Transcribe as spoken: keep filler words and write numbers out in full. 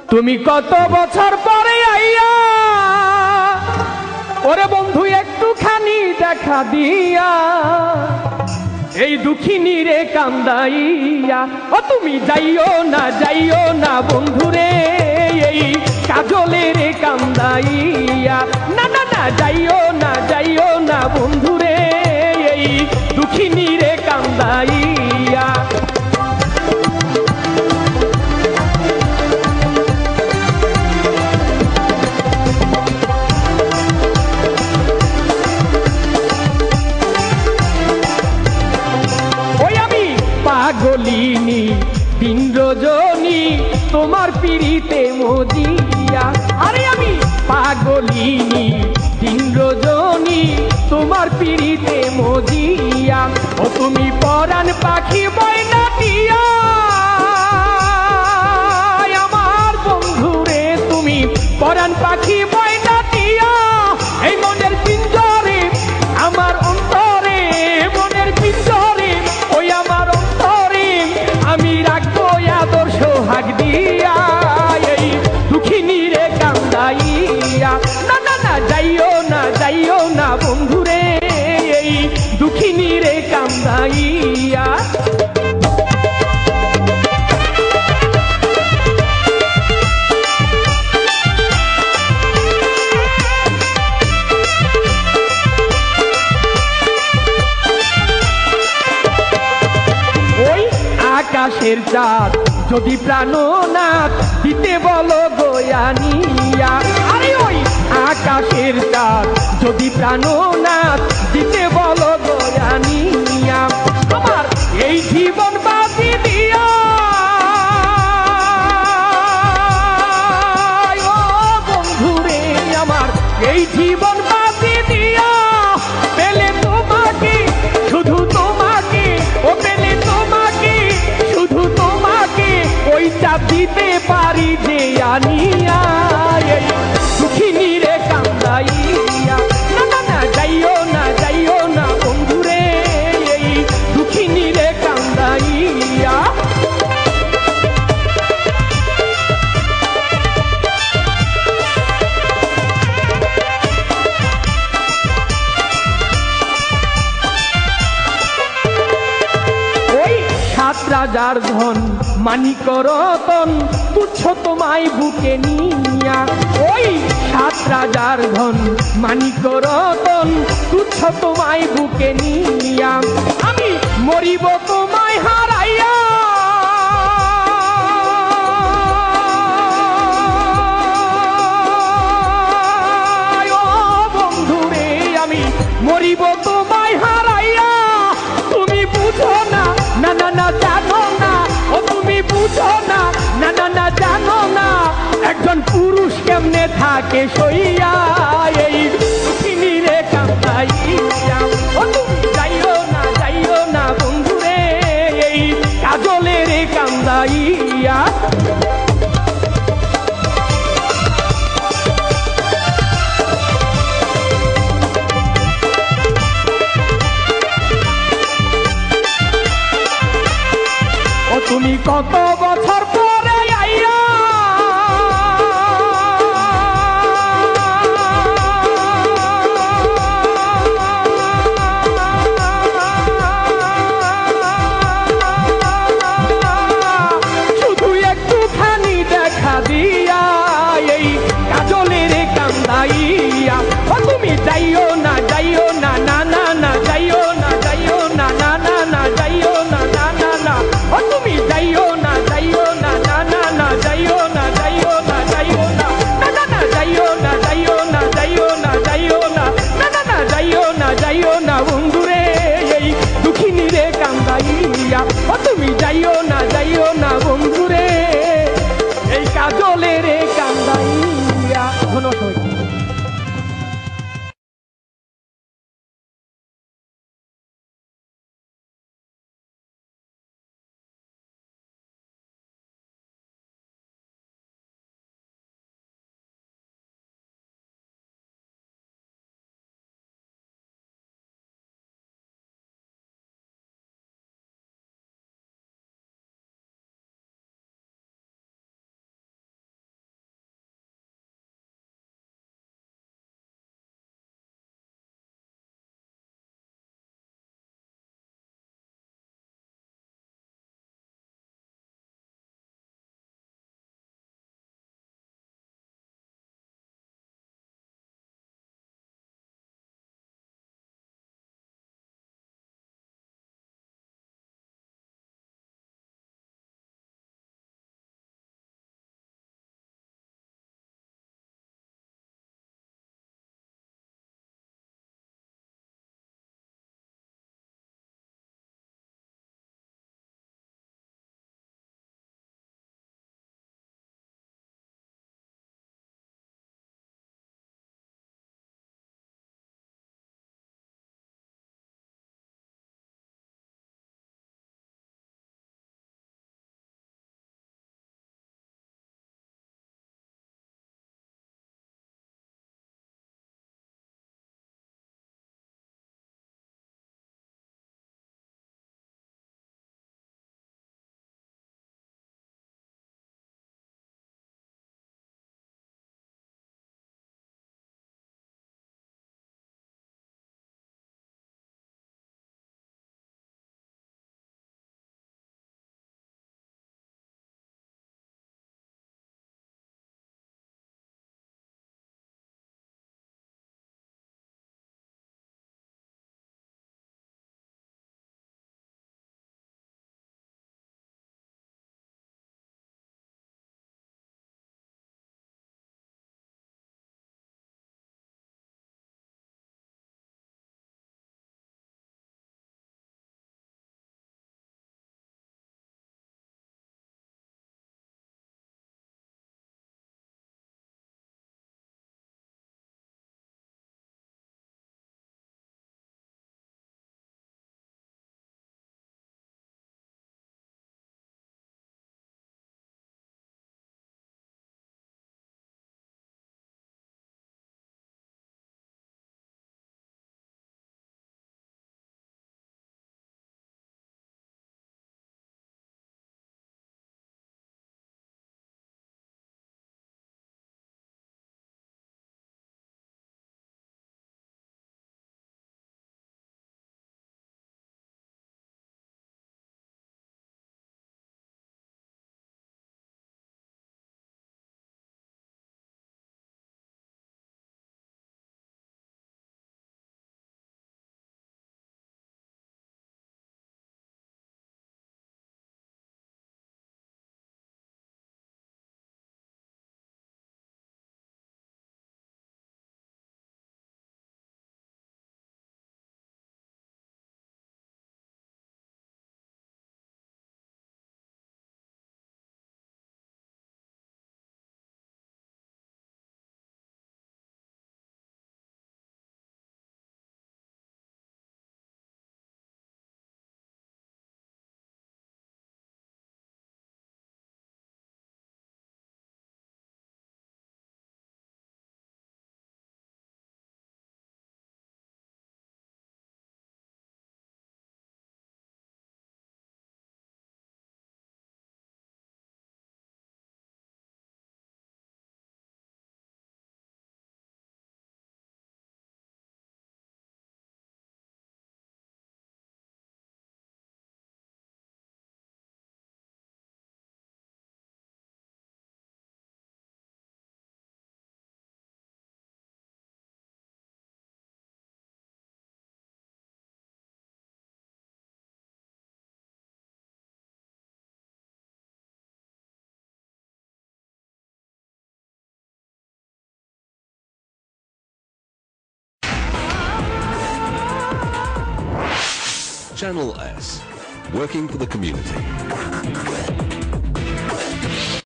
তুমি কত বছর পরে আইয়া ওরে বন্ধু একটুখানি দেখা দিয়া এই দুঃখিনী রে কান্দাইয়া। ও তুমি যাইও না যাইও না বন্ধুরে এই কাজলে রে কান্দাইয়া। না না না যাইও না যাইও না বন্ধুরে এই দুঃখিনী রে কান্দাইয়া। পাগলিনী দিন রজনী তোমার পিড়িতে মজিয়া। আরে আমি পাগলিনী দিন রজনী তোমার পিড়িতে মজিয়া। ও তুমি পরাণ পাখি বয়না দিয়া আমার বন্ধুরে তুমি পরাণ পাখি বয়না দিয়া। এই মনের পিঞ্জরে আমার অন্তরে মনের পিঞ্জরে ওই আমার আমি রাখবো আদর সোহাগ দিয়া এই দুঃখিনী রে কান্দাইয়া। না না না যাইও না যাইও না বন্ধুরে এই দুঃখিনী রে কান্দাইয়া। আকাশের চাঁদ যদি প্রাণনাথ দিতে বলো গোয়ানিয়া। আরে ওই আকাশের চাঁদ যদি প্রাণনাথ দিতে বলো গোয়ানিয়া। আমার এই জীবন বাজি দিয়া ও বন্ধুরে আমার এই জীবন বাজি দিয়া পেলে তোমাকে শুধু তোমাকে ও পেলে তোমাকে শুধু তোমাকে ওই চাপ দিতে পারি যে আনিয়া এই দুঃখিনী রে কান্দাইয়া। না না না যাইও না যাইও না বন্ধুরে এই দুঃখিনী রে কান্দাইয়া। সাত রাজার ধন মানিক রতন তুচ্ছ তোমায় বুকে নিয়া। ওই সাত রাজার ধন মানিক রতন তুচ্ছ তোমায় বুকে নিয়া। আমি মরিব তোমায় হারাইয়া ও বন্ধুরে আমি মরিব তোমায় হারাইয়া। তুমি বুঝো না না না না জানো না ও তুমি বুঝো না না না না জানো না একজন পুরুষ কেমনে থাকে সইয়া এই দুঃখিনী রে কান্দাইয়া। ও তুমি যাইও না যাইও না বন্ধুরে এই কাজলে রে কান্দাইয়া। তুমি কত বছর পরে আইয়া শুধু একটুখানি দেখা দিয়া এই কাজলে রে কান্দাইয়া। ও তুমি যাইও না যাইও না না না না যাইও না যাইও না না না না যাইও না না না না ও তুমি যাইও না যাইও না Channel S, working for the community.